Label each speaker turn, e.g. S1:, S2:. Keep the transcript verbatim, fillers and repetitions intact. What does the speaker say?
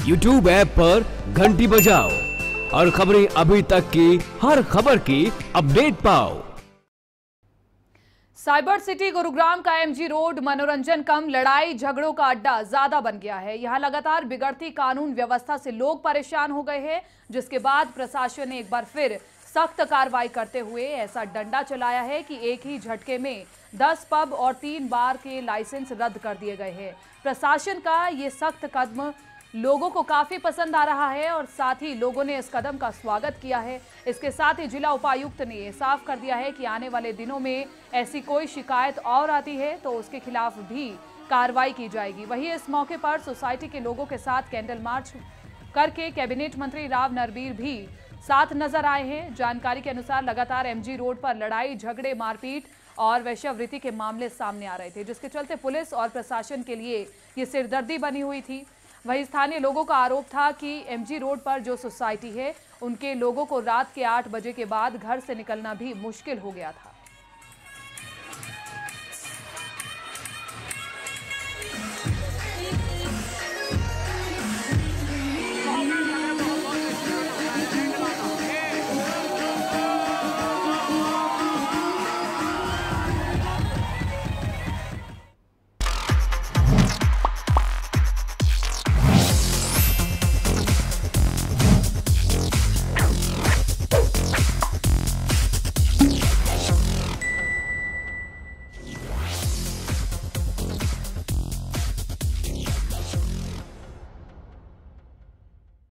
S1: YouTube app पर घंटी बजाओ और खबरें अभी तक की हर खबर की अपडेट पाओ।
S2: साइबर सिटी गुरुग्राम का एमजी रोड मनोरंजन कम लड़ाई झगड़ों का अड्डा ज्यादा बन गया है। यहां लगातार बिगड़ती कानून व्यवस्था से लोग परेशान हो गए हैं, जिसके बाद प्रशासन ने एक बार फिर सख्त कार्रवाई करते हुए ऐसा डंडा चलाया है कि एक ही झटके में दस पब और तीन बार के लाइसेंस रद्द कर दिए गए हैं। प्रशासन का ये सख्त कदम लोगों को काफी पसंद आ रहा है और साथ ही लोगों ने इस कदम का स्वागत किया है। इसके साथ ही जिला उपायुक्त ने ये साफ कर दिया है कि आने वाले दिनों में ऐसी कोई शिकायत और आती है तो उसके खिलाफ भी कार्रवाई की जाएगी। वहीं इस मौके पर सोसाइटी के लोगों के साथ कैंडल मार्च करके कैबिनेट मंत्री राव नरबीर भी साथ नजर आए हैं। जानकारी के अनुसार लगातार एमजी रोड पर लड़ाई झगड़े मारपीट और वेश्यावृत्ति के मामले सामने आ रहे थे, जिसके चलते पुलिस और प्रशासन के लिए ये सिरदर्दी बनी हुई थी। वहीं स्थानीय लोगों का आरोप था कि एमजी रोड पर जो सोसाइटी है उनके लोगों को रात के आठ बजे के बाद घर से निकलना भी मुश्किल हो गया था।